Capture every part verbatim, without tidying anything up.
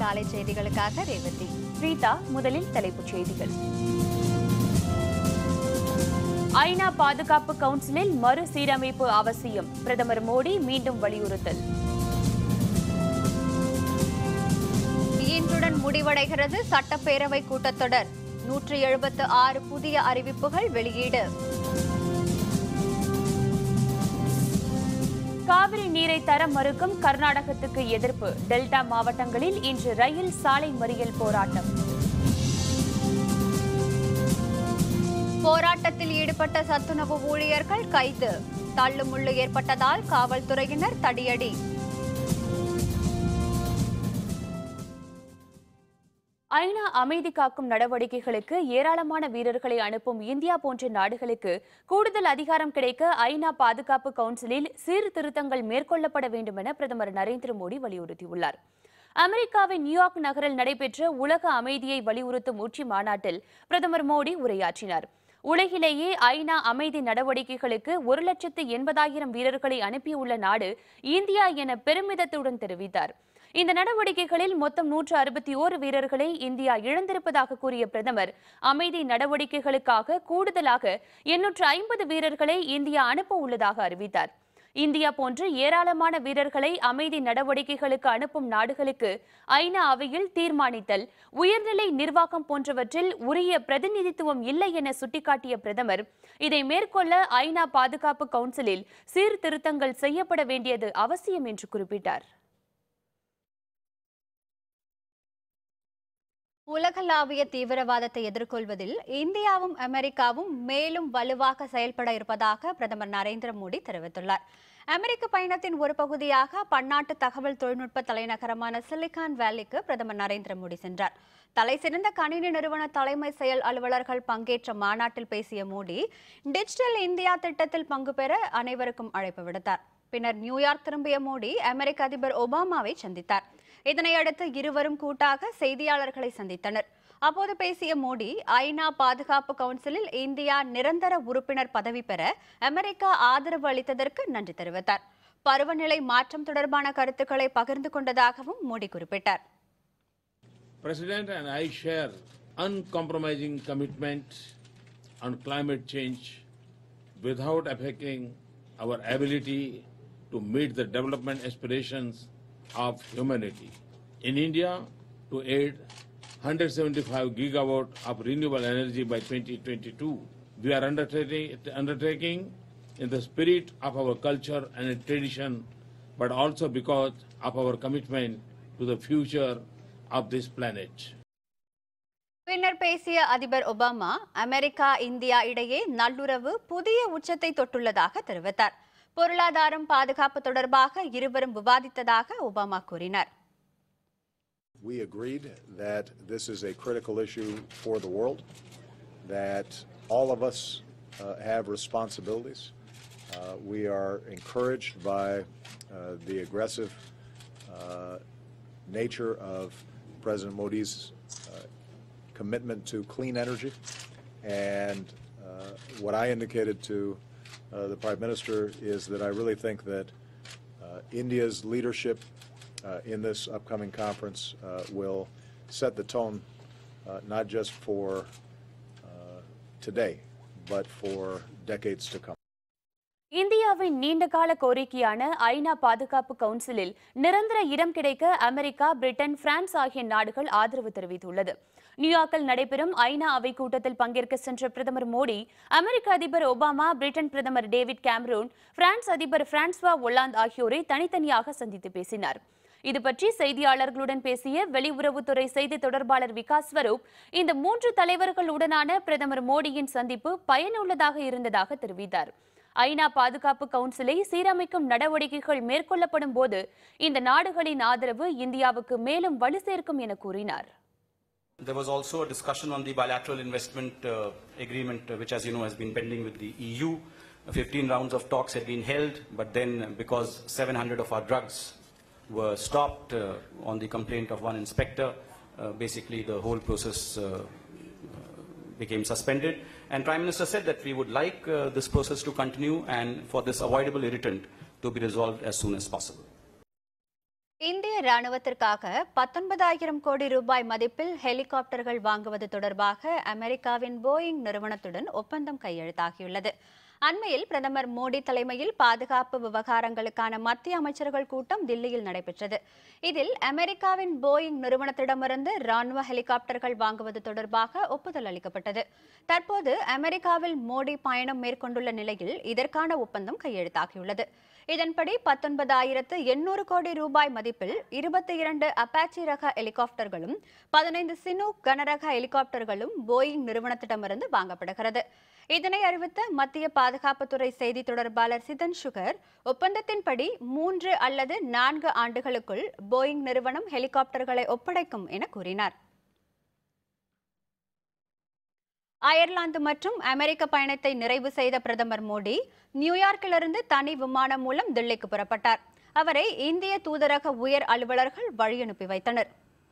காலை செய்திகளுக்காக ரேவதி. ரீதா, முதலில் தலைப்புச் செய்திகள். ஐநா பாதுகாப்பு கவுன்சிலில் மறுசீரமைப்பு அவசியம், பிரதமர் மோடி மீண்டும் வலியுறுத்தல். இன்றுடன் முடிவடைகிறது சட்டப்பேரவை கூட்டத்தொடர். நூற்றி எழுபத்து ஆறு புதிய அறிவிப்புகள் வெளியீடு. காவிரி நீரை தர மறுக்கும் கர்நாடகத்துக்கு எதிர்ப்பு, டெல்டா மாவட்டங்களில் இன்று ரயில் சாலை மறியல் போராட்டம். போராட்டத்தில் ஈடுபட்ட சத்துணவு ஊழியர்கள் கைது, தள்ளுமுள்ளு ஏற்பட்டதால் காவல்துறையினர் தடியடி. ஐநா அமைதி காக்கும் நடவடிக்கைகளுக்கு ஏராளமான வீரர்களை அனுப்பும் இந்தியா போன்ற நாடுகளுக்கு கூடுதல் அதிகாரம் கிடைக்க ஐநா பாதுகாப்பு கவுன்சிலில் சீர்திருத்தங்கள் மேற்கொள்ளப்பட வேண்டும் என பிரதமர் நரேந்திர மோடி வலியுறுத்தியுள்ளார். அமெரிக்காவின் நியூயார்க் நகரில் நடைபெற்ற உலக அமைதியை வலியுறுத்தும் உச்சி மாநாட்டில் பிரதமர் மோடி உரையாற்றினார். உலகிலேயே ஐநா அமைதி நடவடிக்கைகளுக்கு ஒரு லட்சத்து எண்பதாயிரம் வீரர்களை அனுப்பியுள்ள நாடு இந்தியா என பெருமிதத்துடன் தெரிவித்தார். இந்த நடவடிக்கைகளில் மொத்தம் நூற்று அறுபத்தி ஓரு வீரர்களை இந்தியா இழந்திருப்பதாக கூறிய பிரதமர், அமைதி நடவடிக்கைகளுக்காக கூடுதலாக எண்ணூற்று ஐம்பது வீரர்களை இந்தியா அனுப்ப உள்ளதாக அறிவித்தார். இந்தியா போன்று ஏராளமான வீரர்களை அமைதி நடவடிக்கைகளுக்கு அனுப்பும் நாடுகளுக்கு ஐநா அவையில் தீர்மானித்தல், உயர்நிலை நிர்வாகம் போன்றவற்றில் உரிய பிரதிநிதித்துவம் இல்லை என சுட்டிக்காட்டிய பிரதமர், இதை மேற்கொள்ள ஐநா பாதுகாப்பு கவுன்சிலில் சீர்திருத்தங்கள் செய்யப்பட வேண்டியது அவசியம் என்று குறிப்பிட்டார். உலகளாவிய தீவிரவாதத்தை எதிர்கொள்வதில் இந்தியாவும் அமெரிக்காவும் மேலும் வலுவாக செயல்பட இருப்பதாக பிரதமர் நரேந்திர மோடி தெரிவித்துள்ளார். அமெரிக்க பயணத்தின் ஒரு பகுதியாக பன்னாட்டு தகவல் தொழில்நுட்ப தலைநகரமான சிலிகான் வேலிக்கு பிரதமர் நரேந்திர மோடி சென்றார். தலைசிறந்த கணினி நிறுவன தலைமை செயல் அலுவலர்கள் பங்கேற்ற மாநாட்டில் பேசிய மோடி, டிஜிட்டல் இந்தியா திட்டத்தில் பங்கு பெற அனைவருக்கும் அழைப்பு விடுத்தார். பின்னர் நியூயார்க் திரும்பிய மோடி அமெரிக்க அதிபர் ஒபாமாவை சந்தித்தார். இதனையடுத்து இருவரும் கூட்டாக செய்தியாளர்களை சந்தித்தனர். அப்போது பேசிய மோடி, ஐநா பாதுகாப்பு கவுன்சிலில் இந்தியா நிரந்தர உறுப்பினர் பதவி பெற அமெரிக்கா ஆதரவு அளித்ததற்கு நன்றி தெரிவித்தார். பருவநிலை மாற்றம் தொடர்பான கருத்துக்களை பகிர்ந்து கொண்டதாகவும் மோடி குறிப்பிட்டார். President and I share uncompromising commitment on climate change without affecting our ability to meet the development aspirations of humanity. In India, to aid one hundred seventy-five gigawatt of renewable energy by twenty twenty-two, we are undertaking, undertaking in the spirit of our culture and tradition, but also because of our commitment to the future of this planet. பின்னர் பேசிய அதிபர் Obama, America India இடையே நல்லுறவு புதிய உச்சத்தை தொட்டுள்ளதாக தெரிவித்தார். பொருளாதாரம், பாதுகாப்பு தொடர்பாக இருவரும் விவாதித்ததாக ஒபாமா கூறினார். We agreed that this is a critical issue for the world, that all of us uh, have responsibilities. Uh, we are encouraged by uh, the aggressive uh, nature of President Modi's uh, commitment to clean energy, and uh, what I indicated to Uh, the Prime Minister is that I really think that uh, India's leadership uh, in this upcoming conference uh, will set the tone uh, not just for uh, today, but for decades to come. இந்தியாவின் நீண்டகால கோரிக்கையான ஐநா பாதுகாப்பு கவுன்சிலில் நிரந்தர இடம் கிடைக்க America, Britain, France ஆகிய நாடுகள் ஆதரவு தெரிவித்துள்ளது. நியூயார்க்கில் நடைபெறும் ஐநா அவை கூட்டத்தில் பங்கேற்க சென்ற பிரதமர் மோடி, அமெரிக்க அதிபர் ஒபாமா, பிரிட்டன் பிரதமர் டேவிட் கேமரூன், பிரான்ஸ் அதிபர் பிரான்சுவா ஒல்லாந்து ஆகியோரை தனித்தனியாக சந்தித்து பேசினார். இதுபற்றி செய்தியாளர்களுடன் பேசிய வெளியுறவுத்துறை செய்தி தொடர்பாளர் விகாஸ் ஸ்வரூப், இந்த மூன்று தலைவர்களுடனான பிரதமர் மோடியின் சந்திப்பு பயனுள்ளதாக இருந்ததாக தெரிவித்தார். ஐநா பாதுகாப்பு கவுன்சிலை சீரமைக்கும் நடவடிக்கைகள் மேற்கொள்ளப்படும் போது இந்த நாடுகளின் ஆதரவு இந்தியாவுக்கு மேலும் வலு சேர்க்கும் என கூறினார். There was also a discussion on the bilateral investment uh, agreement, uh, which, as you know, has been pending with the E U. fifteen rounds of talks had been held, but then because seven hundred of our drugs were stopped uh, on the complaint of one inspector, uh, basically the whole process uh, became suspended. And Prime Minister said that we would like uh, this process to continue and for this avoidable irritant to be resolved as soon as possible. இந்திய ராணுவத்திற்காக பத்தொன்பதாயிரம் கோடி ரூபாய் மதிப்பில் ஹெலிகாப்டர்கள் வாங்குவது தொடர்பாக அமெரிக்காவின் Boeing நிறுவனத்துடன் ஒப்பந்தம் கையெழுத்தாகியுள்ளது. அண்மையில் பிரதமர் மோடி தலைமையில் பாதுகாப்பு விவகாரங்களுக்கான மத்திய அமைச்சர்கள் கூட்டம் தில்லியில் நடைபெற்றது. இதில் அமெரிக்காவின் போயிங் நிறுவனத்திடமிருந்து ராணுவ ஹெலிகாப்டர்கள் வாங்குவது தொடர்பாக ஒப்புதல் அளிக்கப்பட்டது. தற்போது அமெரிக்காவில் மோடி பயணம் மேற்கொண்டுள்ள நிலையில் இதற்கான ஒப்பந்தம் கையெழுத்தாகியுள்ளது. இதன்படி பத்தொன்பதாயிரத்து எண்ணூறு கோடி ரூபாய் மதிப்பில் இருபத்தி இரண்டு அப்பாச்சி ரக ஹெலிகாப்டர்களும் பதினைந்து சினூக் கனரக ஹெலிகாப்டர்களும் போயிங் நிறுவனத்திடமிருந்து வாங்கப்படுகிறது. இதனை அறிவித்த மத்திய பாதுகாப்புத்துறை செய்தி தொடர்பாளர் சிதன் சுகர், ஒப்பந்தத்தின்படி மூன்று அல்லது நான்கு ஆண்டுகளுக்குள் போயிங் நிறுவனம் ஹெலிகாப்டர்களை ஒப்படைக்கும் என கூறினார். அயர்லாந்து மற்றும் அமெரிக்க பயணத்தை நிறைவு செய்த பிரதமர் மோடி நியூயார்க்கிலிருந்து தனி விமானம் மூலம் தில்லிக்கு புறப்பட்டார். அவரை இந்திய தூதரக உயர் அலுவலர்கள் வழியனுப்பி வைத்தனர்.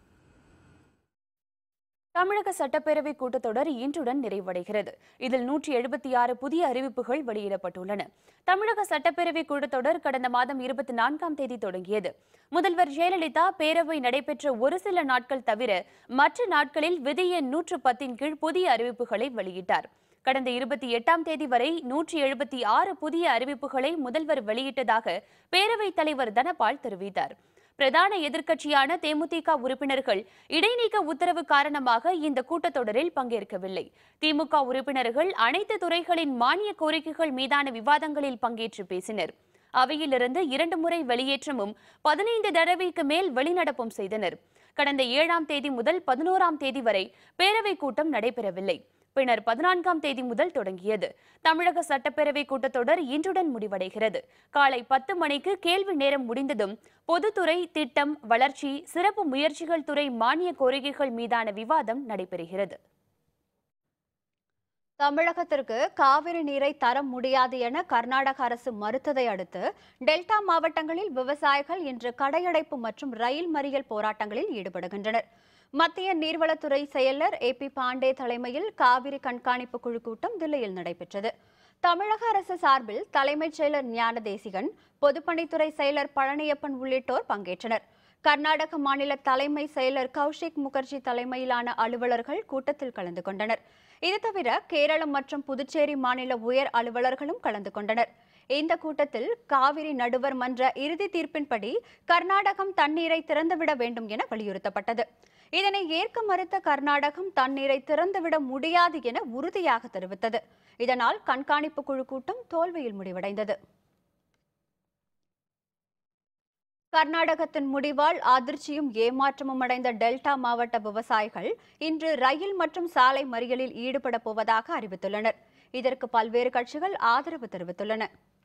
தமிழக சட்டப்பேரவை கூட்டத்தொடர் இன்றுடன் நிறைவடைகிறது. இதில் நூற்றி எழுபத்தி ஆறு புதிய அறிவிப்புகள் வெளியிடப்பட்டுள்ளன. தமிழக சட்டப்பேரவை கூட்டத்தொடர் கடந்த மாதம் இருபத்தி நான்காம் தேதி தொடங்கியது. முதல்வர் ஜெயலலிதா பேரவை நடைபெற்ற ஒரு சில நாட்கள் தவிர மற்ற நாட்களில் விதி எண் நூற்று பத்தின் கீழ் புதிய அறிவிப்புகளை வெளியிட்டார். கடந்த இருபத்தி எட்டாம் தேதி வரை நூற்றி எழுபத்தி ஆறு புதிய அறிவிப்புகளை முதல்வர் வெளியிட்டதாக பேரவைத் தலைவர் தனபால் தெரிவித்தார். பிரதான எதிர்க்கட்சியான தேமுதிக உறுப்பினர்கள் இடைநீக்க உத்தரவு காரணமாக இந்த கூட்டத்தொடரில் பங்கேற்கவில்லை. திமுக உறுப்பினர்கள் அனைத்து துறைகளின் மானிய கோரிக்கைகள் மீதான விவாதங்களில் பங்கேற்று பேசினர். அவையிலிருந்து இரண்டு முறை வெளியேற்றமும் பதினைந்து தடவைக்கு மேல் வெளிநடப்பும் செய்தனர். கடந்த ஏழாம் தேதி முதல் பதினோராம் தேதி வரை பேரவை கூட்டம் நடைபெறவில்லை. பின்னர் பதினான்காம் தேதி முதல் தொடங்கியது. தமிழக சட்டப்பேரவை கூட்டத்தொடர் இன்றுடன் முடிவடைகிறது. காலை பத்து மணிக்கு கேள்வி நேரம் முடிந்ததும் பொதுத்துறை, திட்டம், வளர்ச்சி, சிறப்பு முயற்சிகள் துறை மானிய கோரிக்கைகள் மீதான விவாதம் நடைபெறுகிறது. தமிழகத்திற்கு காவிரி நீரை தர முடியாது என கர்நாடக அரசு மறுத்ததை அடுத்து டெல்டா மாவட்டங்களில் விவசாயிகள் இன்று கடையடைப்பு மற்றும் ரயில் மறியல் போராட்டங்களில் ஈடுபடுகின்றனர். மத்திய நீர்வளத்துறை செயலர் ஏ பி பாண்டே தலைமையில் காவிரி கண்காணிப்பு குழு கூட்டம் தில்லியில் நடைபெற்றது. தமிழக அரசு சார்பில் தலைமைச் செயலர் ஞானதேசிகன், பொதுப்பணித்துறை செயலர் பழனியப்பன் உள்ளிட்டோர் பங்கேற்றனர். கர்நாடக மாநில தலைமை செயலர் கௌஷிக் முகர்ஜி தலைமையிலான அலுவலர்கள் கூட்டத்தில் கலந்து கொண்டனர். இது தவிர கேரளம் மற்றும் புதுச்சேரி மாநில உயர் அலுவலர்களும் கலந்து கொண்டனர். இந்த கூட்டத்தில் காவிரி நடுவர் மன்ற இறுதி தீர்ப்பின்படி கர்நாடகம் தண்ணீரை திறந்துவிட வேண்டும் என வலியுறுத்தப்பட்டது. இதனை ஏற்க மறுத்த கர்நாடகம் தண்ணீரை திறந்துவிட முடியாது என உறுதியாக தெரிவித்தது. இதனால் கண்காணிப்பு குழு கூட்டம் தோல்வியில் முடிவடைந்தது. கர்நாடகத்தின் முடிவால் அதிர்ச்சியும் ஏமாற்றமும் அடைந்த டெல்டா மாவட்ட விவசாயிகள் இன்று ரயில் மற்றும் சாலை மறியலில் ஈடுபட போவதாக அறிவித்துள்ளனர். இதற்கு பல்வேறு கட்சிகள் ஆதரவு தெரிவித்துள்ளன.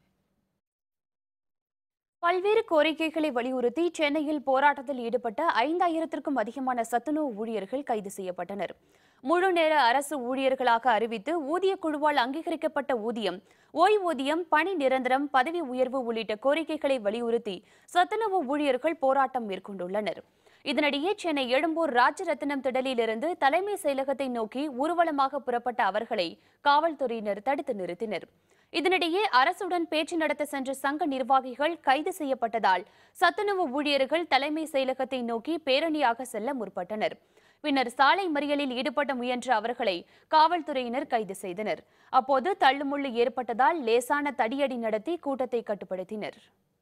பல்வேறு கோரிக்கைகளை வலியுறுத்தி சென்னையில் போராட்டத்தில் ஈடுபட்ட ஐந்தாயிரத்திற்கும் அதிகமான சத்துணவு ஊழியர்கள் கைது செய்யப்பட்டனர். முழு நேர அரசு ஊழியர்களாக அறிவித்து ஊதிய குழுவால் அங்கீகரிக்கப்பட்ட ஊதியம், ஓய்வூதியம், பணி நிரந்தரம், பதவி உயர்வு உள்ளிட்ட கோரிக்கைகளை வலியுறுத்தி சத்துணவு ஊழியர்கள் போராட்டம் மேற்கொண்டுள்ளனர். இதனிடையே சென்னை எழும்பூர் ராஜரத்தினம் திடலிலிருந்து தலைமை செயலகத்தை நோக்கி ஊர்வலமாக புறப்பட்ட அவர்களை காவல்துறையினர் தடுத்து நிறுத்தினர். இதனிடையே அரசுடன் பேச்சு நடத்த சென்ற சங்க நிர்வாகிகள் கைது செய்யப்பட்டதால் சத்துணவு ஊழியர்கள் தலைமை செயலகத்தை நோக்கி பேரணியாக செல்ல முற்பட்டனர். பின்னர் சாலை மறியலில் ஈடுபட முயன்ற அவர்களை காவல்துறையினர் கைது செய்தனர். அப்போது தள்ளுமுள்ளு ஏற்பட்டதால் லேசான தடியடி நடத்தி கூட்டத்தை கட்டுப்படுத்தினர்.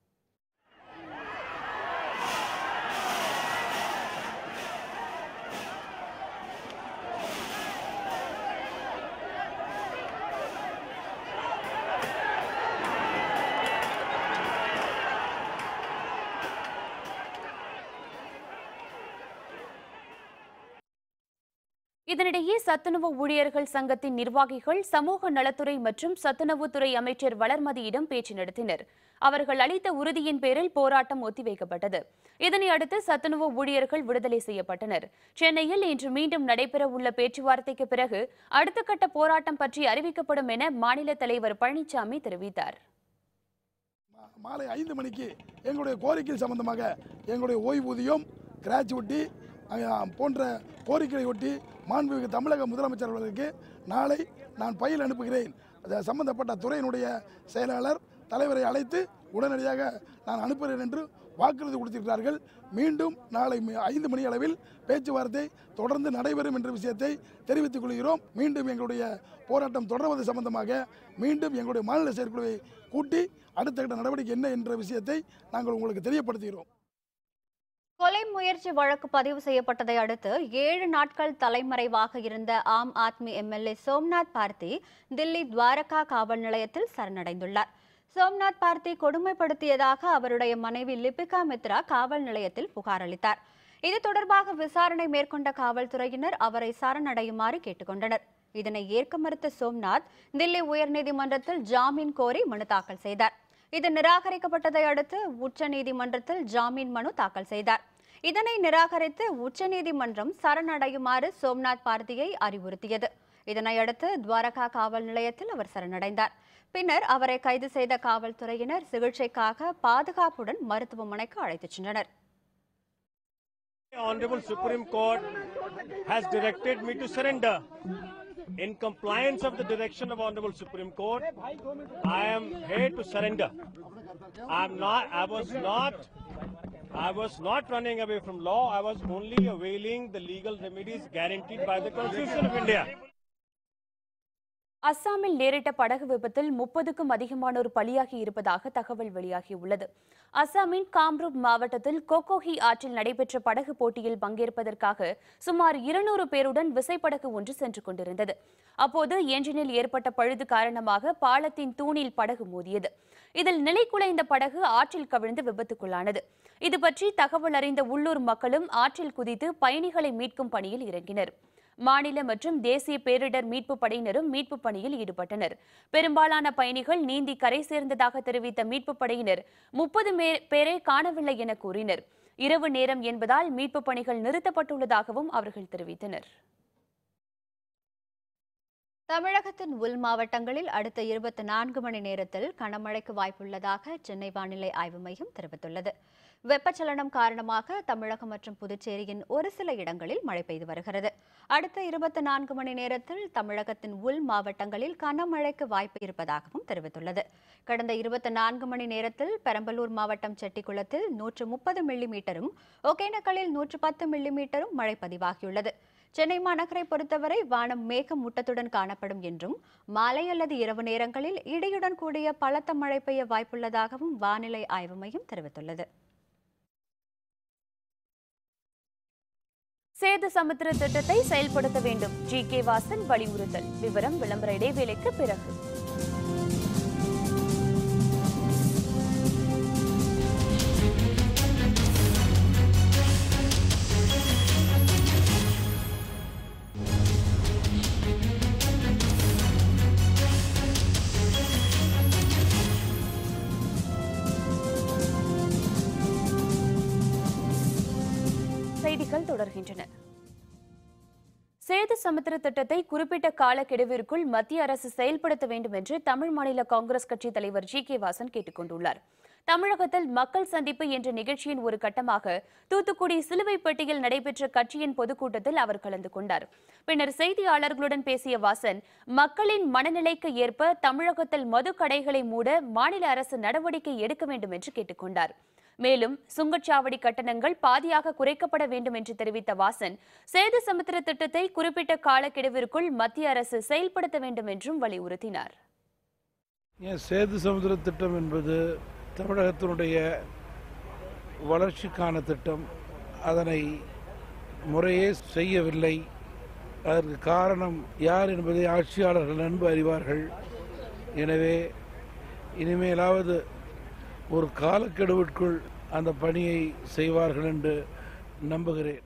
இதனிடையே சத்துணவு ஊழியர்கள் சங்கத்தின் நிர்வாகிகள் சமூக நலத்துறை மற்றும் சத்துணவுத்துறை அமைச்சர் வளர்மதியிடம் பேச்சு நடத்தினர். அவர்கள் அளித்த உறுதியின் பேரில் போராட்டம் ஒத்திவைக்கப்பட்டது. இதனையடுத்து சத்துணவு ஊழியர்கள் விடுதலை செய்யப்பட்டனர். சென்னையில் இன்று மீண்டும் நடைபெற உள்ள பேச்சுவார்த்தைக்கு பிறகு அடுத்த கட்ட போராட்டம் பற்றி அறிவிக்கப்படும் என மாநில தலைவர் பழனிசாமி தெரிவித்தார். மாலை ஐந்து மணிக்கு எங்களுடைய கோரிக்கை சம்பந்தமாக எங்களுடைய ஓய்வூதியம், கிராஜுவிட்டி போன்ற கோரிக்கையை ஒட்டி மாண்புமிகு தமிழக முதலமைச்சர் அவர்களுக்கு நாளை நான் பயில் அனுப்புகிறேன். சம்பந்தப்பட்ட துறையினுடைய செயலாளர் தலைவரை அழைத்து உடனடியாக நான் அனுப்புகிறேன் என்று வாக்குறுதி கொடுத்திருக்கிறார்கள். மீண்டும் நாளை ஐந்து மணி அளவில் பேச்சுவார்த்தை தொடர்ந்து நடைபெறும் என்ற விஷயத்தை தெரிவித்துக் கொள்கிறோம். மீண்டும் எங்களுடைய போராட்டம் தொடர்வது சம்பந்தமாக மீண்டும் எங்களுடைய மாநில செயற்குழுவை கூட்டி அடுத்த கட்ட நடவடிக்கை என்ன என்ற விஷயத்தை நாங்கள் உங்களுக்கு தெரியப்படுத்துகிறோம். கொலை முயற்சி வழக்கு பதிவு செய்யப்பட்டதை அடுத்து ஏழு நாட்கள் தலைமறைவாக இருந்த ஆம் ஆத்மி எம்எல்ஏ சோம்நாத் பார்த்தி தில்லி துவாரகா காவல் நிலையத்தில் சரணடைந்துள்ளார். சோம்நாத் பார்த்தி கொடுமைப்படுத்தியதாக அவருடைய மனைவி லிபிகா மித்ரா காவல் நிலையத்தில் புகார் அளித்தார். இது தொடர்பாக விசாரணை மேற்கொண்ட காவல்துறையினர் அவரை சரணடையுமாறு கேட்டுக்கொண்டனர். இதனை ஏற்க மறுத்த சோம்நாத் தில்லி உயர்நீதிமன்றத்தில் ஜாமீன் கோரி மனு தாக்கல் செய்தார். இது நிராகரிக்கப்பட்டதை அடுத்து உச்சநீதிமன்றத்தில் ஜாமீன் மனு தாக்கல் செய்தார். இதனை நிராகரித்து உச்சநீதிமன்றம் சரணடையுமாறு சோம்நாத் பார்த்தியை அறிவுறுத்தியது. இதனையடுத்து துவாரகா காவல் நிலையத்தில் அவர் சரணடைந்தார். பின்னர் அவரை கைது செய்த காவல்துறையினர் சிகிச்சைக்காக பாதுகாப்புடன் மருத்துவமனைக்கு அழைத்துச் சென்றனர். Honorable Supreme Court has directed me to surrender. In compliance of the direction of Honorable Supreme Court, I am here to surrender. I am not. I was not. I was not running away from law. I was only availing the legal remedies guaranteed by the Constitution of India. அஸ்ஸாமில் நேரிட்ட படகு விபத்தில் முப்பதுக்கும் அதிகமானோர் பலியாகி இருப்பதாக தகவல் வெளியாகியுள்ளது. அஸ்ஸாமின் காம்ரூப் மாவட்டத்தில் கோகோஹி ஆற்றில் நடைபெற்ற படகு போட்டியில் பங்கேற்பதற்காக சுமார் இருநூறு பேருடன் விசைப்படகு ஒன்று சென்று கொண்டிருந்தது. அப்போது என்ஜினில் ஏற்பட்ட பழுது காரணமாக பாலத்தின் தூணில் படகு மோதியது. இதில் நிலைகுலைந்த படகு ஆற்றில் கவிழ்ந்து விபத்துக்குள்ளானது. இதுபற்றி தகவல் அறிந்த உள்ளூர் மக்களும் ஆற்றில் குதித்து பயணிகளை மீட்கும் பணியில் இறங்கினர். மாநில மற்றும் தேசிய பேரிடர் மீட்பு படையினரும் மீட்பு பணியில் ஈடுபட்டனர். பெரும்பாலான பயணிகள் நீந்தி கரை சேர்ந்ததாக தெரிவித்த மீட்பு படையினர் முப்பது பேரை காணவில்லை என கூறினர். இரவு நேரம் என்பதால் மீட்பு பணிகள் நிறுத்தப்பட்டுள்ளதாகவும் அவர்கள் தெரிவித்தனர். தமிழகத்தின் உள் மாவட்டங்களில் அடுத்த இருபத்தி நான்கு மணி நேரத்தில் கனமழைக்கு வாய்ப்புள்ளதாக சென்னை வானிலை ஆய்வு மையம் தெரிவித்துள்ளது. வெப்பச்சலனம் காரணமாக தமிழகம் மற்றும் புதுச்சேரியின் ஒரு சில இடங்களில் மழை பெய்து வருகிறது. அடுத்த இருபத்தி நான்கு மணி நேரத்தில் தமிழகத்தின் உள் மாவட்டங்களில் கனமழைக்கு வாய்ப்பு இருப்பதாகவும் தெரிவித்துள்ளது. கடந்த இருபத்தி நான்கு மணி நேரத்தில் பெரம்பலூர் மாவட்டம் செட்டிக்குளத்தில் நூற்று முப்பது மில்லி மீட்டரும் ஒகேனக்கலில் நூற்று பத்து மில்லி மீட்டரும் மழை பதிவாகியுள்ளது. சென்னை மாநகரை பொறுத்தவரை வானம் மேகமூட்டத்துடன் காணப்படும் என்றும் மாலை அல்லது இரவு நேரங்களில் இடியுடன் கூடிய பலத்த மழை பெய்ய வாய்ப்புள்ளதாகவும் வானிலை ஆய்வு மையம் தெரிவித்துள்ளது. சேது சமுத்திர திட்டத்தை செயல்படுத்த வேண்டும், ஜி கே வாசன் வலியுறுத்தல். விவரம் விளம்பர இடைவேளைக்கு பிறகு. செய்திகள் தொடர்கின்றன. சேது சமுத்திர திட்டத்தை குறிப்பிட்ட காலக்கெடுவிற்குள் மத்திய அரசு செயல்படுத்த வேண்டும் என்று தமிழ் மாநில காங்கிரஸ் கட்சி தலைவர் ஜி கே வாசன் கேட்டுக் கொண்டுள்ளார். தமிழகத்தில் மக்கள் சந்திப்பு என்ற நிகழ்ச்சியின் ஒரு கட்டமாக தூத்துக்குடி சிலுவைப்பட்டியில் நடைபெற்ற கட்சியின் பொதுக்கூட்டத்தில் அவர் கலந்து கொண்டார். பின்னர் செய்தியாளர்களுடன் பேசிய வாசன், மக்களின் மனநிலைக்கு ஏற்ப தமிழகத்தில் மது கடைகளை மூட மாநில அரசு நடவடிக்கை எடுக்க வேண்டும் என்று கேட்டுக் கொண்டார். மேலும் சுங்கச்சாவடி கட்டணங்கள் பாதியாக குறைக்கப்பட வேண்டும் என்று தெரிவித்த வாசன், சேது சமுத்திர திட்டத்தை குறிப்பிட்ட காலக்கெடுவிற்குள் மத்திய அரசு செயல்படுத்த வேண்டும் என்றும் வலியுறுத்தினார். சேது சமுத்திர திட்டம் என்பது தமிழகத்தினுடைய வளர்ச்சிக்கான திட்டம். அதனை முறையே செய்யவில்லை. அதற்கு காரணம் யார் என்பதை ஆட்சியாளர்கள் நன்கு அறிவார்கள். எனவே இனிமேலாவது ஒரு காலக்கெடுவிற்குள் அந்த பணியை செய்வார்கள் என்று நம்புகிறேன்.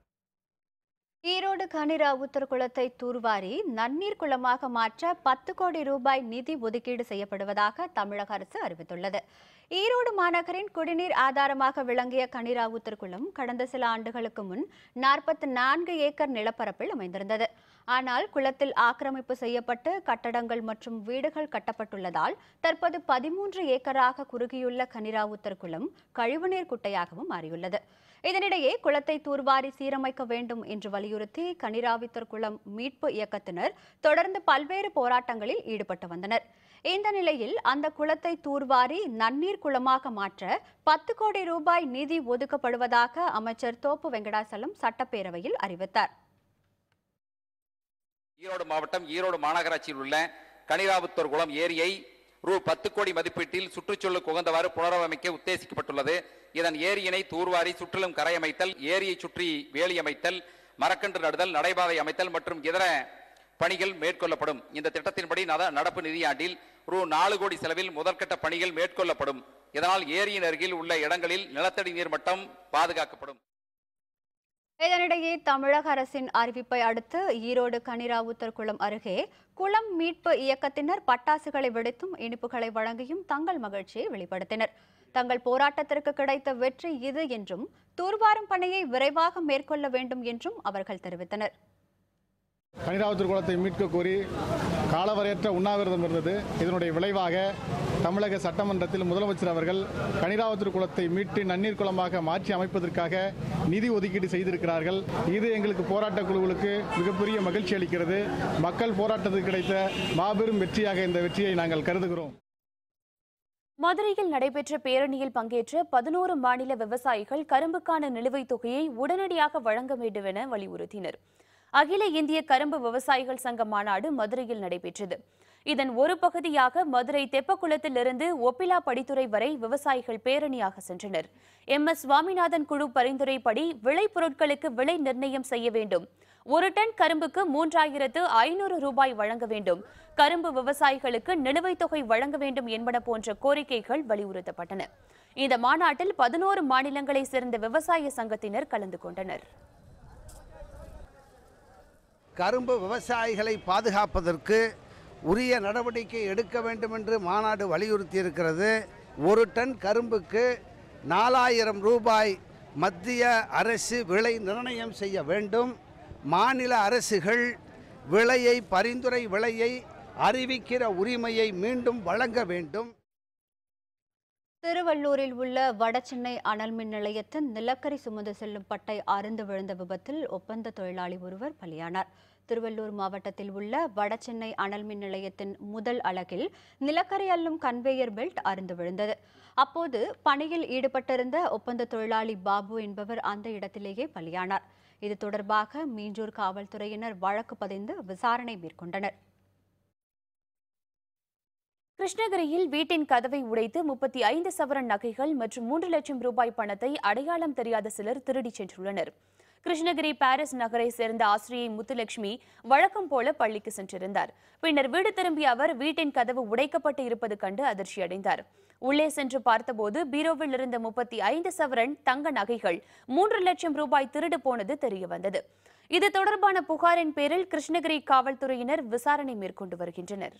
ஈரோடு கனிராவுத்தர் குளத்தை தூர்வாரி நன்னீர் குளமாக மாற்ற பத்து கோடி ரூபாய் நிதி ஒதுக்கீடு செய்யப்படுவதாக தமிழக அரசு அறிவித்துள்ளது. ஈரோடு மாநகரின் குடிநீர் ஆதாரமாக விளங்கிய கனிராவுத்தர் குளம் கடந்த சில ஆண்டுகளுக்கு முன் நாற்பத்தி நான்கு ஏக்கர் நிலப்பரப்பில் அமைந்திருந்தது. ஆனால் குளத்தில் ஆக்கிரமிப்பு செய்யப்பட்டு கட்டடங்கள் மற்றும் வீடுகள் கட்டப்பட்டுள்ளதால் தற்போது பதிமூன்று ஏக்கராக குறுகியுள்ள கனிராவுத்தர் குளம் கழிவுநீர் குட்டையாகவும் மாறியுள்ளது. இதனிடையே குளத்தை தூர்வாரி சீரமைக்க வேண்டும் என்று வலியுறுத்தி கனிராவித்தர் குளம் மீட்பு இயக்கத்தினர் தொடர்ந்து பல்வேறு போராட்டங்களில் ஈடுபட்டு வந்தனர். இந்த நிலையில் அந்த குளத்தை தூர்வாரி நன்னீர் குளமாக மாற்ற பத்து கோடி ரூபாய் நிதி ஒதுக்கப்படுவதாக அமைச்சர் தோப்பு வெங்கடாசலம் சட்டப்பேரவையில் அறிவித்தார். ஈரோடு மாவட்டம் ஈரோடு மாநகராட்சியில் உள்ள கனிராவுத்தூர் குளம் ஏரியை ரூ பத்து கோடி மதிப்பீட்டில் சுற்றுச்சூழலுக்கு உகந்தவாறு புனரமைக்க உத்தேசிக்கப்பட்டுள்ளது. இதன் ஏரியினை தூர்வாரி சுற்றிலும் கரை அமைத்தல், ஏரியை சுற்றி வேலி அமைத்தல், மரக்கன்று நடுதல், நடைபாதை அமைத்தல் மற்றும் இதர பணிகள் மேற்கொள்ளப்படும். இந்த திட்டத்தின்படி நடப்பு நிதியாண்டில் ரூ நாலு கோடி செலவில் முதற்கட்ட பணிகள் மேற்கொள்ளப்படும். இதனால் ஏரியின் அருகில் உள்ள இடங்களில் நிலத்தடி நீர் மட்டம் பாதுகாக்கப்படும். இதனிடையே தமிழக அரசின் அறிவிப்பை அடுத்து ஈரோடு கனிராவுத்தர் குளம் அருகே குளம் மீட்பு இயக்கத்தினர் பட்டாசுகளை வெடித்தும் இனிப்புகளை வழங்கியும் தங்கள் மகிழ்ச்சியை வெளிப்படுத்தினர். தங்கள் போராட்டத்திற்கு கிடைத்த வெற்றி இது என்றும் தூர்வாரும் பணியை விரைவாக மேற்கொள்ள வேண்டும் என்றும் அவர்கள் தெரிவித்தனர். கனிராவுத்தர் குளத்தை மீட்க கோரி காலவரையற்ற உண்ணாவிரதம் இருந்தது. இதனுடைய விளைவாக தமிழக சட்டமன்றத்தில் முதலமைச்சர் அவர்கள் கனிராவுத்தர் குளத்தை மீட்டு நன்னீர் குளமாக மாற்றி அமைப்பதற்காக நிதி ஒதுக்கீடு செய்திருக்கிறார்கள். இது எங்களுக்கு போராட்ட குழுக்களுக்கு மிகப்பெரிய மகிழ்ச்சி அளிக்கிறது. மக்கள் போராட்டத்துக்கு கிடைத்த மாபெரும் வெற்றியாக இந்த வெற்றியை நாங்கள் கருதுகிறோம். மதுரையில் நடைபெற்ற பேரணியில் பங்கேற்ற பதினோரு மாநில விவசாயிகள் கரும்புக்கான நிலுவைத் தொகையை உடனடியாக வழங்க வேண்டும் என வலியுறுத்தினர். அகில இந்திய கரும்பு விவசாயிகள் சங்க மாநாடு மதுரையில் நடைபெற்றது. இதன் ஒரு பகுதியாக மதுரை தெப்பக்குளத்திலிருந்து ஒப்பிலா படித்துறை வரை விவசாயிகள் பேரணியாக சென்றனர். எம் எஸ் சுவாமிநாதன் குழு பரிந்துரைப்படி விளைபொருட்களுக்கு விலை நிர்ணயம் செய்ய வேண்டும். ஒரு டன் கரும்புக்கு மூன்றாயிரத்து ஐநூறு ரூபாய் வழங்க வேண்டும். கரும்பு விவசாயிகளுக்கு நிலுவைத் தொகை வழங்க வேண்டும் என்பன போன்ற கோரிக்கைகள் வலியுறுத்தப்பட்டன. இந்த மாநாட்டில் பதினோரு மாநிலங்களை சேர்ந்த விவசாய சங்கத்தினர் கலந்து கொண்டனர். கரும்பு விவசாயிகளை பாதுகாப்பதற்கு உரிய நடவடிக்கை எடுக்க வேண்டும் என்று மாநாடு வலியுறுத்தியிருக்கிறது. ஒரு டன் கரும்புக்கு நாலாயிரம் ரூபாய் மத்திய அரசு விலை நிர்ணயம் செய்ய வேண்டும். மாநில அரசுகள் விலையை பரிந்துரை விலையை அறிவிக்கிற உரிமையை மீண்டும் வழங்க வேண்டும். திருவள்ளூரில் உள்ள வடசென்னை அனல் மின் நிலையத்தின் நிலக்கரி சுமந்து செல்லும் பட்டை அறுந்து விழுந்த விபத்தில் ஒப்பந்த தொழிலாளி ஒருவர் பலியானார். திருவள்ளூர் மாவட்டத்தில் உள்ள வடசென்னை அனல் மின் நிலையத்தின் முதல் அலகில் நிலக்கரி அள்ளும் கன்வேயர் பெல்ட் அறுந்து விழுந்தது. அப்போது பணியில் ஈடுபட்டிருந்த ஒப்பந்த தொழிலாளி பாபு என்பவர் அந்த இடத்திலேயே பலியானார். இது தொடர்பாக மீஞ்சூர் காவல்துறையினர் வழக்கு பதிந்து விசாரணை மேற்கொண்டனர். கிருஷ்ணகிரியில் வீட்டின் கதவை உடைத்து முப்பத்தி ஐந்து சவரன் நகைகள் மற்றும் மூன்று லட்சம் ரூபாய் பணத்தை அடையாளம் தெரியாத சிலர் திருடிச் சென்றுள்ளனர். கிருஷ்ணகிரி பாரிஸ் நகரை சேர்ந்த ஆசிரியை முத்துலட்சுமி வழக்கம் போல பள்ளிக்கு சென்றிருந்தார். பின்னர் வீடு திரும்பிய அவர் வீட்டின் கதவு உடைக்கப்பட்டு இருப்பது கண்டு அதிர்ச்சி அடைந்தார். உள்ளே சென்று பார்த்தபோது பீரோவில் இருந்த முப்பத்தி ஐந்து சவரன் தங்க நகைகள் மூன்று லட்சம் ரூபாய் திருடு போனது தெரியவந்தது. இது தொடர்பான புகாரின் பேரில் கிருஷ்ணகிரி காவல்துறையினர் விசாரணை மேற்கொண்டு வருகின்றனர்.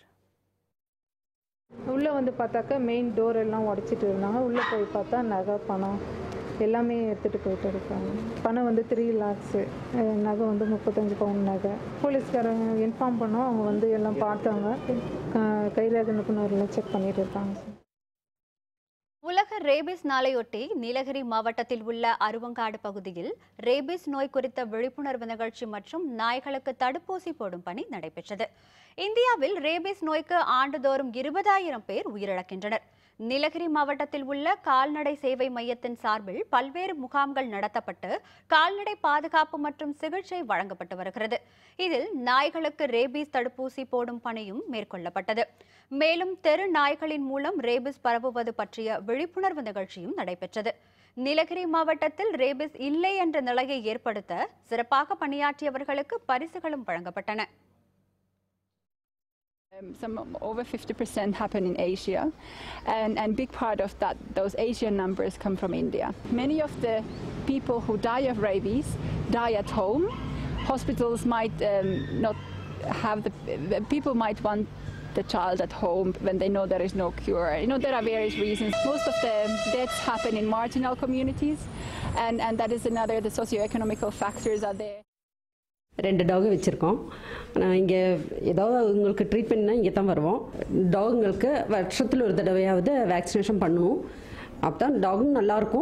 உள்ளே வந்து பார்த்தாக்கா மெயின் டோர் எல்லாம் உடைச்சிட்டு இருந்தாங்க. உள்ளே போய் பார்த்தா நகை பணம் எல்லாமே எடுத்துகிட்டு போயிட்டு இருக்காங்க. பணம் வந்து த்ரீ லேக்ஸு, நகை வந்து முப்பத்தஞ்சு பவுன் நகை. போலீஸ்காரங்க இன்ஃபார்ம் பண்ணோம். அவங்க வந்து எல்லாம் பார்த்தாங்க. கைரேகை நிபுணர்லாம் செக் பண்ணிட்டு இருக்காங்க. உலக ரேபிஸ் நாளையொட்டி நீலகிரி மாவட்டத்தில் உள்ள அருவங்காடு பகுதியில் ரேபிஸ் நோய் குறித்த விழிப்புணர்வு நிகழ்ச்சி மற்றும் நாய்களுக்கு தடுப்பூசி போடும் பணி நடைபெற்றது. இந்தியாவில் ரேபிஸ் நோய்க்கு ஆண்டுதோறும் இருபதாயிரம் பேர் உயிரிழக்கின்றனர். நீலகிரி மாவட்டத்தில் உள்ள கால்நடை சேவை மையத்தின் சார்பில் பல்வேறு முகாம்கள் நடத்தப்பட்டு கால்நடை பாதுகாப்பு மற்றும் சிகிச்சை வழங்கப்பட்டு வருகிறது. இதில் நாய்களுக்கு ரேபிஸ் தடுப்பூசி போடும் பணியும் மேற்கொள்ளப்பட்டது. மேலும் தெரு நாய்களின் மூலம் ரேபிஸ் பரவுவது பற்றிய விழிப்புணர்வு நிகழ்ச்சியும் நடைபெற்றது. நீலகிரி மாவட்டத்தில் ரேபிஸ் இல்லை என்ற நிலையை ஏற்படுத்த சிறப்பாக பணியாற்றியவர்களுக்கு பரிசுகளும் வழங்கப்பட்டன. Um, some over fifty percent happen in Asia, and and big part of that those Asian numbers come from India. Many of the people who die of rabies die at home. Hospitals might um, not have the, the people might want the child at home when they know there is no cure. You know, there are various reasons. Most of the deaths happen in marginal communities, and and that is another, the socio-economical factors are there. ரெண்டு டாகு வச்சுருக்கோம். இங்கே ஏதாவது உங்களுக்கு ட்ரீட்மெண்ட்னா இங்கே தான் வருவோம். டாகுங்களுக்கு வருஷத்தில் ஒரு தடவையாவது வேக்சினேஷன் பண்ணணும். அப்போ தான் டாகும் நல்லாயிருக்கும்,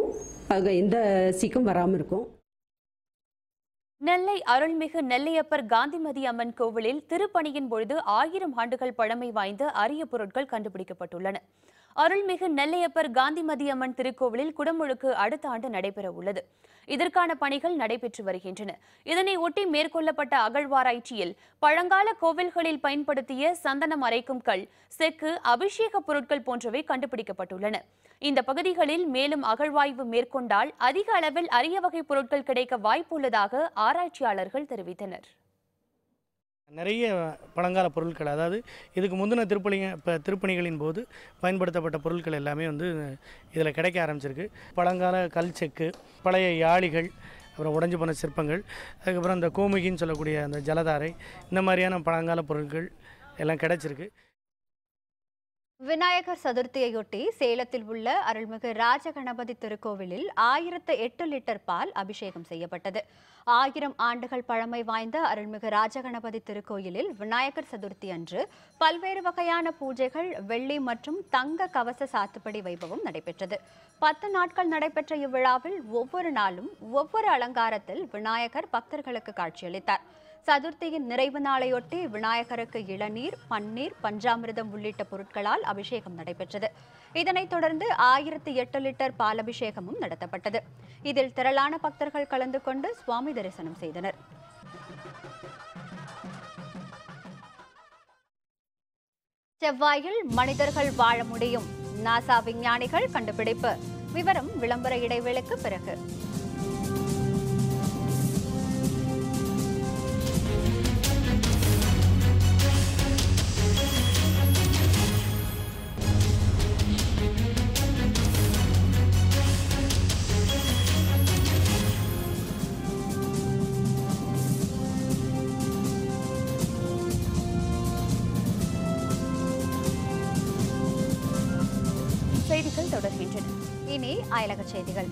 ஆக எந்த சீக்கும் வராமல் இருக்கும். நெல்லை அருள்மிகு நெல்லையப்பர் காந்திமதி அம்மன் கோவிலில் திருப்பணியின் பொழுது ஆயிரம் ஆண்டுகள் பழமை வாய்ந்த அரிய பொருட்கள் கண்டுபிடிக்கப்பட்டுள்ளன. அருள்மிகு நெல்லையப்பர் காந்திமதி அம்மன் திருக்கோவிலில் குடமுழுக்கு அடுத்த ஆண்டு நடைபெற உள்ளது. இதற்கான பணிகள் நடைபெற்று வருகின்றன. இதனை ஒட்டி மேற்கொள்ளப்பட்ட அகழ்வாராய்ச்சியில் பழங்கால கோவில்களில் பயன்படுத்திய சந்தனம் அரைக்கும் கல், செக்கு, அபிஷேக பொருட்கள் போன்றவை கண்டுபிடிக்கப்பட்டுள்ளன. இந்த பகுதிகளில் மேலும் அகழ்வாய்வு மேற்கொண்டால் அதிக அளவில் அரிய வகை பொருட்கள் கிடைக்க வாய்ப்புள்ளதாக ஆராய்ச்சியாளர்கள் தெரிவித்தனர். நிறைய பழங்கால பொருட்கள், அதாவது இதுக்கு முந்தின திருப்பணி இப்போ திருப்பணிகளின் போது பயன்படுத்தப்பட்ட பொருட்கள் எல்லாமே வந்து இதில் கிடைக்க ஆரம்பிச்சிருக்கு. பழங்கால கல் செக்கு, பழைய யாழிகள், அப்புறம் உடைஞ்சு போன சிற்பங்கள், அதுக்கப்புறம் இந்த கோமுகின்னு சொல்லக்கூடிய அந்த ஜலதாரை, இந்த மாதிரியான பழங்கால பொருட்கள் எல்லாம் கிடைச்சிருக்கு. விநாயகர் சதுர்த்தியையொட்டி சேலத்தில் உள்ள அருள்மிகு ராஜகணபதி திருக்கோவிலில் ஆயிரத்து எட்டு லிட்டர் பால் அபிஷேகம் செய்யப்பட்டது. ஆயிரம் ஆண்டுகள் பழமை வாய்ந்த அருள்மிகு ராஜகணபதி திருக்கோயிலில் விநாயகர் சதுர்த்தி அன்று பல்வேறு வகையான பூஜைகள், வெள்ளி மற்றும் தங்க கவச சாத்துப்படி வைபவம் நடைபெற்றது. பத்து நாட்கள் நடைபெற்ற இவ்விழாவில் ஒவ்வொரு நாளும் ஒவ்வொரு அலங்காரத்தில் விநாயகர் பக்தர்களுக்கு காட்சியளித்தார். சதுர்த்தியின் நிறைவு நாளையொட்டி விநாயகருக்கு இளநீர், பன்னீர், பஞ்சாமிர்தம் உள்ளிட்ட பொருட்களால் அபிஷேகம் நடைபெற்றது. இதனைத் தொடர்ந்து ஆயிரத்தி எட்டு லிட்டர் பால் அபிஷேகமும் நடத்தப்பட்டது. இதில் திரளான பக்தர்கள் கலந்து கொண்டு சுவாமி தரிசனம் செய்தனர். செவ்வாயில் மனிதர்கள் வாழ முடியும், நாசா விஞ்ஞானிகள் கண்டுபிடிப்பு. விவரம் விளம்பர இடைவேளைக்கு பிறகு. செய்திகள் தொடர்கின்றன. இனி அயலக செய்திகள்.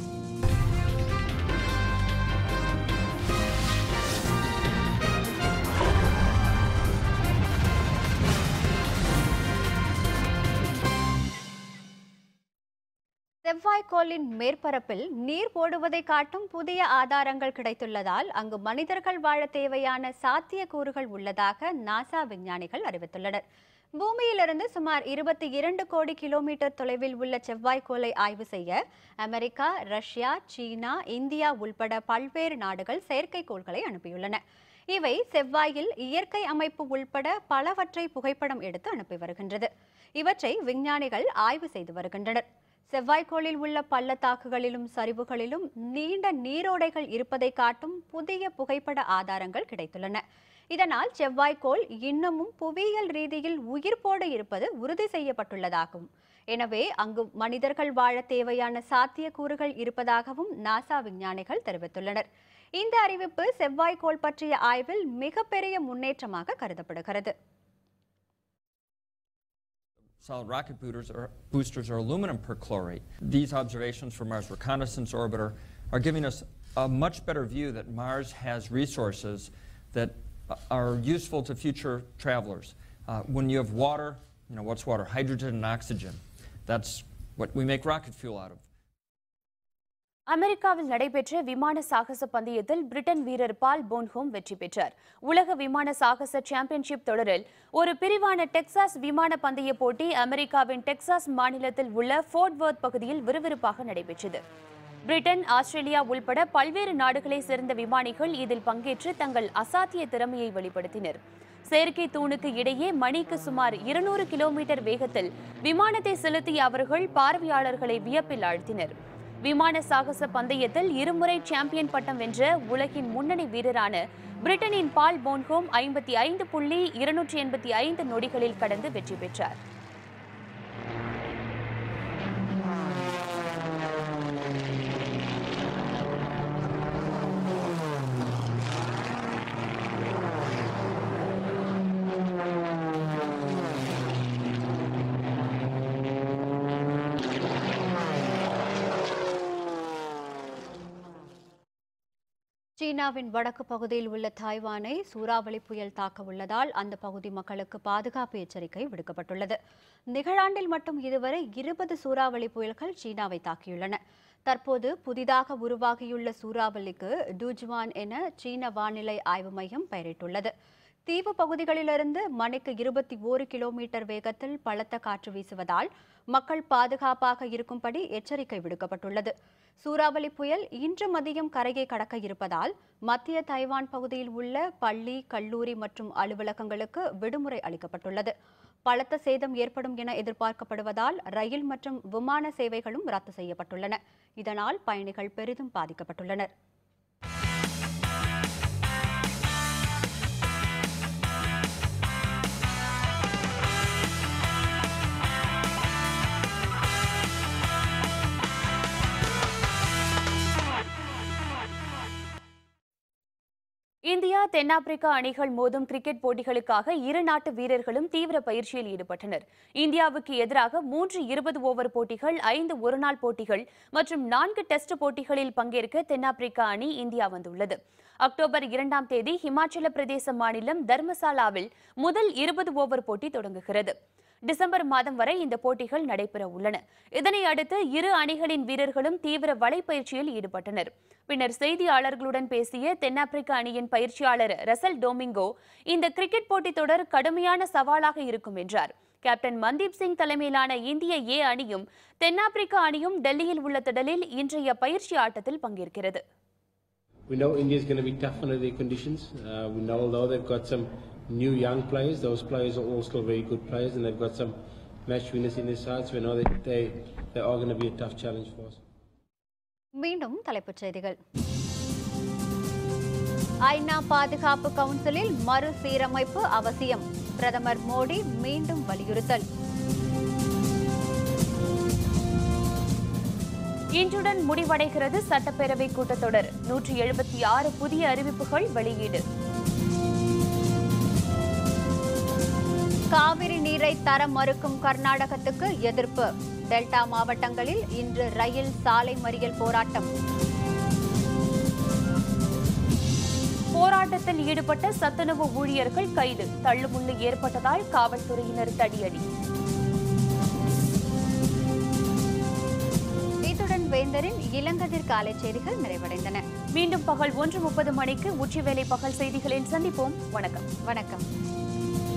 செவ்வாய்க்கோளின் மேற்பரப்பில் நீர் போடுவதை காட்டும் புதிய ஆதாரங்கள் கிடைத்துள்ளதால் அங்கு மனிதர்கள் வாழ தேவையான சாத்தியக்கூறுகள் உள்ளதாக நாசா விஞ்ஞானிகள் அறிவித்துள்ளனர். பூமியிலிருந்து சுமார் இருபத்தி இரண்டு கோடி கிலோமீட்டர் தொலைவில் உள்ள செவ்வாய்க்கோளை ஆய்வு செய்ய அமெரிக்கா, ரஷ்யா, சீனா, இந்தியா உள்பட பல்வேறு நாடுகள் செயற்கைக்கோள்களை அனுப்பியுள்ளன. இவை செவ்வாயில் இயற்கை அமைப்பு உள்பட பலவற்றை புகைப்படம் எடுத்து அனுப்பி வருகின்றது. இவற்றை விஞ்ஞானிகள் ஆய்வு செய்து வருகின்றனர். செவ்வாய்க்கோளில் உள்ள பள்ளத்தாக்குகளிலும் சரிவுகளிலும் நீண்ட நீரோடைகள் இருப்பதை காட்டும் புதிய புகைப்பட ஆதாரங்கள் கிடைத்துள்ளன. இதனால் செவ்வாய்க்கோள் இன்னமும் புவியியல் ரீதியில் உயிர்ப்போடு இருப்பது உறுதி செய்யப்பட்டுள்ளதாகும். எனவே அங்கு மனிதர்கள் வாழ தேவையான சாத்தியக்கூறுகள் இருப்பதாகவும் நாசா விஞ்ஞானிகள் தெரிவித்துள்ளனர். இந்த அறிவிப்பு செவ்வாய்க்கோள் பற்றிய ஆய்வில் மிகப்பெரிய முன்னேற்றமாக கருதப்படுகிறது. Solid rocket boosters are, boosters are aluminum perchlorate. These observations from Mars Reconnaissance Orbiter are giving us a much better view that Mars has resources that are useful to future travelers. Uh, when you have water, you know, what's water? Hydrogen and oxygen. That's what we make rocket fuel out of. அமெரிக்காவில் நடைபெற்ற விமான சாகச பந்தயத்தில் Britain வீரர் பால் போன்ஹோம் வெற்றி பெற்றார். உலக விமான சாகச சாம்பியன்ஷிப் தொடரில் ஒரு பிரிவான டெக்சாஸ் விமான பந்தய போட்டி அமெரிக்காவின் டெக்சாஸ் மாநிலத்தில் உள்ள ஃபோர்ட் வொர்த் பகுதியில் விறுவிறுப்பாக நடைபெற்றது. பிரிட்டன், ஆஸ்திரேலியா உள்பட பல்வேறு நாடுகளை சேர்ந்த விமானிகள் இதில் பங்கேற்று தங்கள் அசாத்திய திறமையை வெளிப்படுத்தினர். செயற்கை தூணுக்கு இடையே மணிக்கு சுமார் இருநூறு கிலோமீட்டர் வேகத்தில் விமானத்தை செலுத்திய அவர்கள் பார்வையாளர்களை வியப்பில் ஆழ்த்தினர். விமான சாகச பந்தயத்தில் இருமுறை சாம்பியன் பட்டம் வென்ற உலகின் முன்னணி வீரரான பிரிட்டனின் பால் போன்ஹோம் ஐம்பத்தி ஐந்து புள்ளி இருநூற்றி எண்பத்தி ஐந்து நொடிகளில் கடந்து வெற்றி பெற்றார். சீனாவின் வடக்கு பகுதியில் உள்ள தாய்வானை சூறாவளி புயல் தாக்க உள்ளதால் அந்த பகுதி மக்களுக்கு பாதுகாப்பு எச்சரிக்கை விடுக்கப்பட்டுள்ளது. நிகழாண்டில் மட்டும் இதுவரை இருபது சூறாவளி புயல்கள் சீனாவை தாக்கியுள்ளன. தற்போது புதிதாக உருவாகியுள்ள சூறாவளிக்கு டூஜ்வான் என சீன வானிலை ஆய்வு மையம் பெயரிட்டுள்ளது. தீவு பகுதிகளிலிருந்து மணிக்கு இருபத்தி ஓரு கிலோமீட்டர் வேகத்தில் பலத்த காற்று வீசுவதால் மக்கள் பாதுகாப்பாக இருக்கும்படி எச்சரிக்கை விடுக்கப்பட்டுள்ளது. சூறாவளி புயல் இன்று மதியம் கரையை கடக்க இருப்பதால் மத்திய தைவான் பகுதியில் உள்ள பள்ளி, கல்லூரி மற்றும் அலுவலகங்களுக்கு விடுமுறை அளிக்கப்பட்டுள்ளது. பலத்த சேதம் ஏற்படும் என எதிர்பார்க்கப்படுவதால் ரயில் மற்றும் விமான சேவைகளும் ரத்து செய்யப்பட்டுள்ளன. இதனால் பயணிகள் பெரிதும் பாதிக்கப்பட்டுள்ளனர். இந்தியா தென்னாப்பிரிக்கா அணிகள் மோதும் கிரிக்கெட் போட்டிகளுக்காக இரு நாட்டு வீரர்களும் தீவிர பயிற்சியில் ஈடுபட்டனர். இந்தியாவுக்கு எதிராக மூன்று இருபது ஓவர் போட்டிகள், ஐந்து ஒருநாள் போட்டிகள் மற்றும் நான்கு டெஸ்ட் போட்டிகளில் பங்கேற்க தென்னாப்பிரிக்கா அணி இந்தியா வந்துள்ளது. அக்டோபர் இரண்டாம் தேதி ஹிமாச்சல பிரதேச மாநிலம் தர்மசாலாவில் முதல் இருபது ஓவர் போட்டி தொடங்குகிறது. டிசம்பர் மாதம் வரை இந்த போட்டிகள் நடைபெற உள்ளன. இதனை அடுத்து இரு அணிகளின் வீரர்களும் தீவிர வலைப்பயிற்சியில் ஈடுபட்டனர். பின்னர் செய்தியாளர்களுடன் பேசிய தென்னாப்பிரிக்க அணியின் பயிற்சியாளர் ரசல் டோமிங்கோ, இந்த கிரிக்கெட் போட்டித் தொடர் கடுமையான சவாலாக இருக்கும் என்றார். கேப்டன் மன்தீப் சிங் தலைமையிலான இந்திய ஏ அணியும் தென்னாப்பிரிக்க அணியும் டெல்லியில் உள்ள திடலில் இன்றைய பயிற்சி ஆட்டத்தில் பங்கேற்கிறது. We know India is going to be tough under the conditions. Uh, we know although they've got some new young players, those players are all still very good players, and they've got some match winners in their sides. We know that they they are going to be a tough challenge for us. மீண்டும் தலைப்புச் செய்திகள். ஐநா பாதுகாப்பு கவுன்சிலில் மறுசீரமைப்பு அவசியம். பிரதமர் மோடி மீண்டும் வலியுறுத்தல். இன்றுடன் முடிவடைகிறது சட்டப்பேரவை கூட்டத்தொடர். நூற்றி எழுபத்தி ஆறு புதிய அறிவிப்புகள் வெளியீடு. காவிரி நீரை தர மறுக்கும் கர்நாடகத்துக்கு எதிர்ப்பு. டெல்டா மாவட்டங்களில் இன்று ரயில், சாலை மறியல் போராட்டம். போராட்டத்தில் ஈடுபட்ட சத்துணவு ஊழியர்கள் கைது. தள்ளுமுள்ளு ஏற்பட்டதால் காவல்துறையினர் தடியடி. இத்துடன் வேந்தரின் இளங்கதிர் காலை செய்திகள் நிறைவடைந்தன. மீண்டும் பகல் ஒன்று முப்பது மணிக்கு உச்சிவேளை பகல் செய்திகளில் சந்திப்போம். வணக்கம். வணக்கம்.